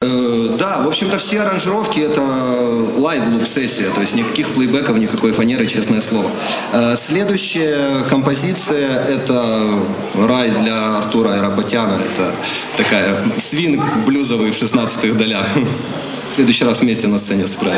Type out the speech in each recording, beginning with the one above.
Да, в общем-то все аранжировки это лайв-луп-сессия, то есть никаких плейбеков, никакой фанеры, честное слово. Следующая композиция это рай для Артура Айрапотяна, это такая свинг блюзовый в 16-х долях. В следующий раз вместе на сцене сыграем.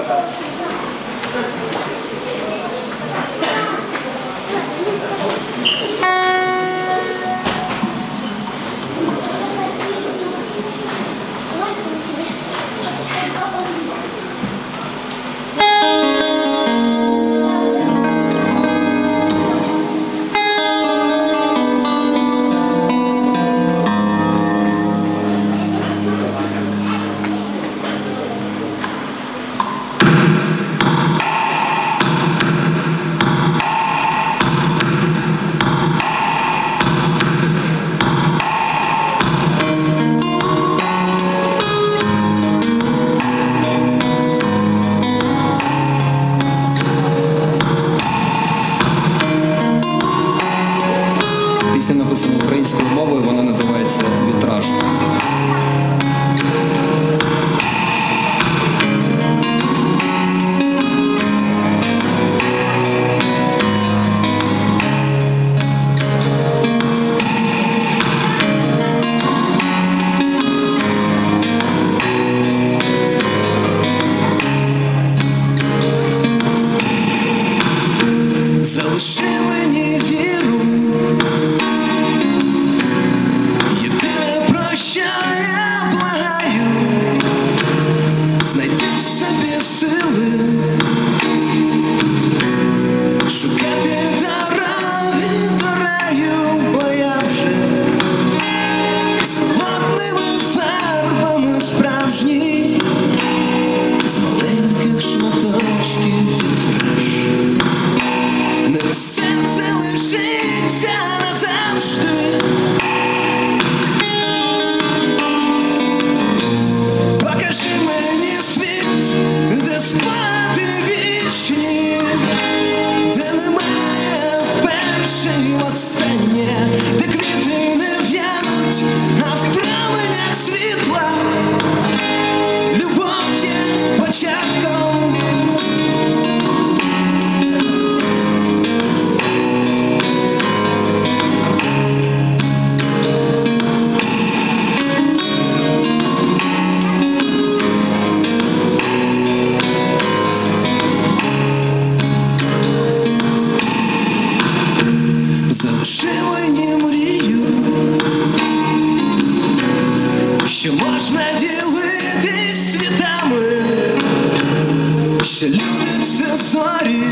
Пісня написана українською мовою, вона називається «Вітраж». Залиши мені віру, єдине, про що я благаю, знайти в собі сили, шукати дороги до раю, бо я вже з холодними фарбами справжні, з маленьких шматочків вітраж. Серце лишиться назавжди. Покажи мені світ, де спати вічні, де немає вперше і востаннє, де квіти не в'януть, а в променях світла любов є початком. Залиши мені мрію, що можна ділитись світами, що люди — це зорі,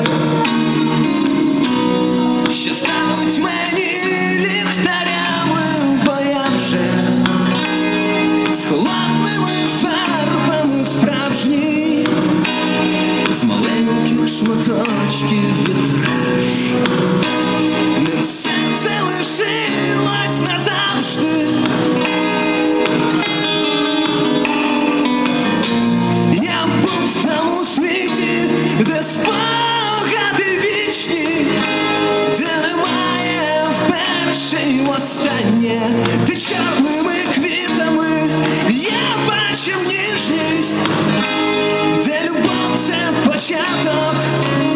що стануть мені ліхтарями, бо я вже з холодними фарбами справжні, з маленьких шматочків вітраж. Ним серце лишилось назавжди. Я був в тому світі, де спогади вічні, де немає вперше і востаннє, де чорними квітами я бачив ніжність, де любов — це початок.